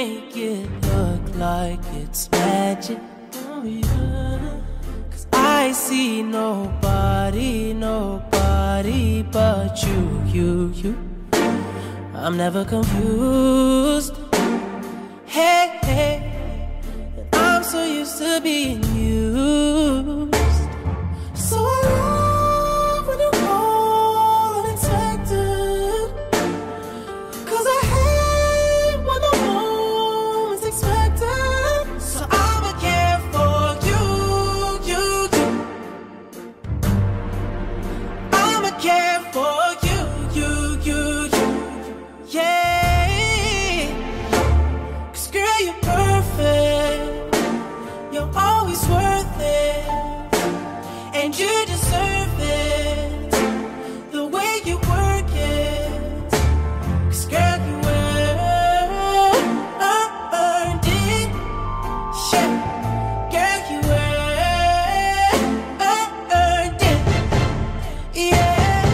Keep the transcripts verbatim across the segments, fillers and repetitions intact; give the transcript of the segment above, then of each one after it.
make it look like it's magic. Oh yeah. 'Cause I see nobody, nobody but you, you, you. I'm never confused. Hey, hey, I'm so used to being used. So I love when you call unexpected, 'cause I hate when the moment's expected. So I'ma care for you, you, you. I'ma care for you, you, you, you. Yeah, 'cause girl, you're perfect. You're always worth it, and you deserve it, the way you work it. 'Cause girl, you earned it. Yeah, girl, you earned it. Yeah,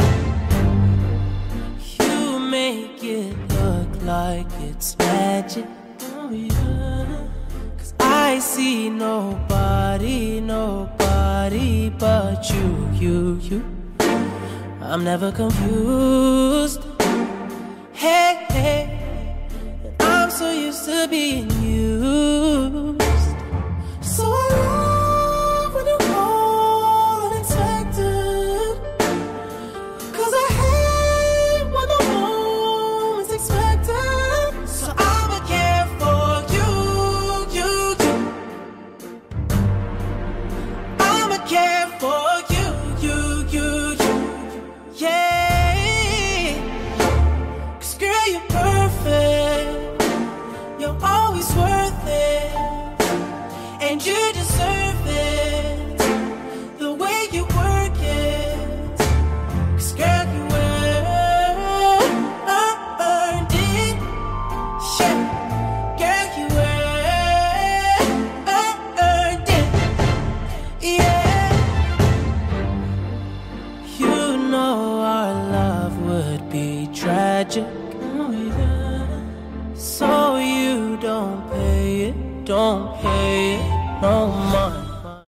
you make it look like it's magic. Oh yeah. 'Cause I see nobody, nobody but you, you, you. I'm never confused. Hey, hey, I'm so used to being used. So I love when you call unexpected, 'cause I hate when the moment's expected. So I'ma care for you, you, you. I'ma care for you, you, you, you. Yeah, 'cause girl, you're perfect. You're always worth it, and you deserve it, the way you work it. 'Cause girl, you earned it. Yeah, girl, you earned it. Yeah, you know our love would be tragic. Oh yeah. So you don't pay it, don't pay